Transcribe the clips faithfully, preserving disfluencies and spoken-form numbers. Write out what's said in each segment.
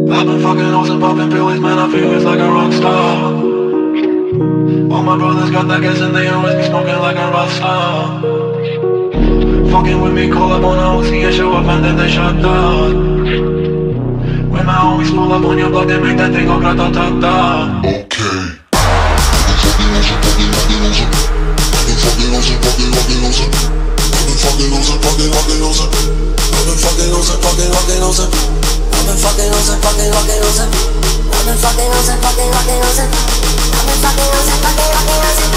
I've been fucking hoes and popping pills, man, I feel it's like a rock star. All my brothers got that gas and they always be smoking like a rock star. Fucking with me, call up on a O C and show up and then they shut down. When my homies pull up on your block, they make that thing go grata-ta-ta. Okay. Fucking losing, fucking fucking losing. I've been fucking losing, fucking fucking losing. I've been fucking losing, fucking fucking losing. I've been fucking losing, fucking fucking losing. I've been fucking losing, fucking fucking losing. I've been fucking losing, fucking fucking losing.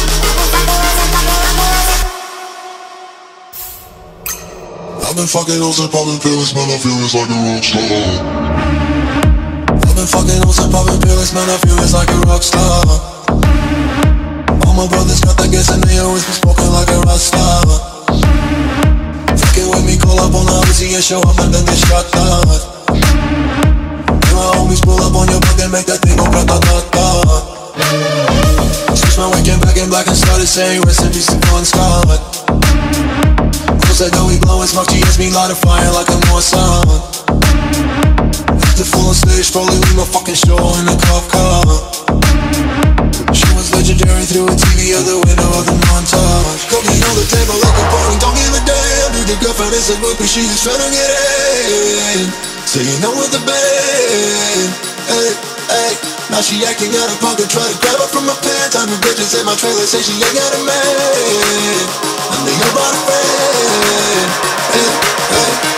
I've been fucking losing, popping pills, man, I feel it's like a rock star. I've been fucking losing, popping pills, man, I feel it's like a rock star. All my brothers got that gas and they always be smoking like a rock star. Fucking with me, call up on the O C and show up and then they shut down. When my homies pull up on your block, they make that thing go grata-ta-ta. Switch my weekend back in black and started saying rest in peace to Bon Scott. Said that we blowin' smoke, G S me light a fire like a Mossad. After full on stage, probably leave my fucking show in a cop car. She was legendary through a T V out the window of the montage. Cooking on the table like a party, don't give a damn. Dude, the girlfriend is a groupie, she just tryna get in. Saying no with the band. Hey, hey. Now she acting out of pocket, try to grab her from my pants. I'm a bitches in my trailer, say she ain't got a man. And they about a friend. Hey, hey.